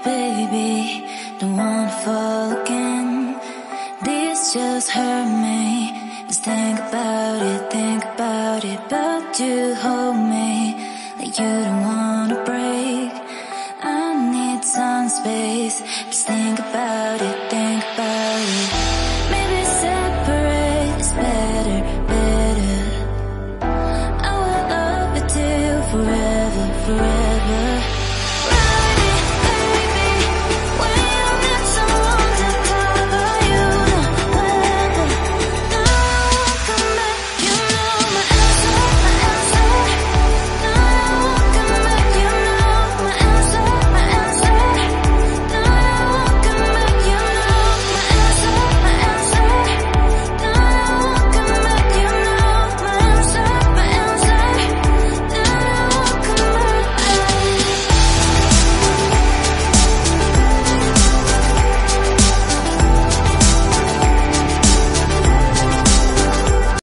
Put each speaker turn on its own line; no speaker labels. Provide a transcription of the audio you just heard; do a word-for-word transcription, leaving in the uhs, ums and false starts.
baby, don't wanna fall again. This just hurt me. Just think about it, think about it. But you hold me like you don't wanna break. I need some space, just think about it.